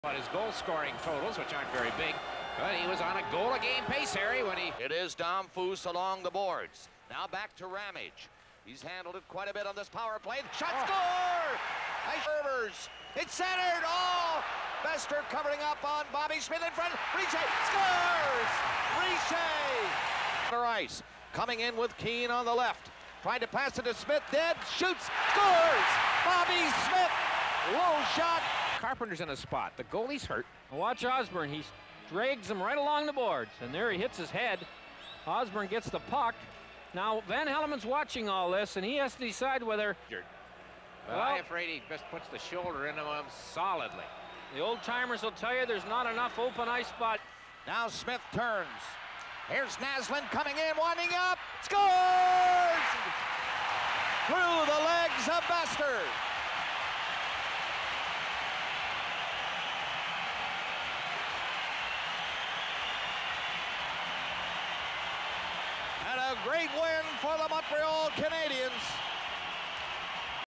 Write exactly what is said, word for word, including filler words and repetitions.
But his goal-scoring totals, which aren't very big, but he was on a goal-a-game pace, Harry, when he... It is Dom Foose along the boards. Now back to Ramage. He's handled it quite a bit on this power play. Shot oh. score! Nice servers. It's centered. Oh! Bester covering up on Bobby Smith in front. Richer scores! Richer! Ice coming in with Keane on the left. Trying to pass it to Smith. Dead. Shoots. Scores! Bobby Smith. Low shot. Carpenter's in a spot. The goalie's hurt. Watch Osborne. He drags him right along the boards, and there he hits his head. Osborne gets the puck. Now, Van Helleman's watching all this, and he has to decide whether... Well, well, I'm afraid he just puts the shoulder into him solidly. The old-timers will tell you there's not enough open ice spot. Now Smith turns. Here's Naslund coming in, winding up. Scores! Through the legs of Bester. And a great win for the Montreal Canadiens.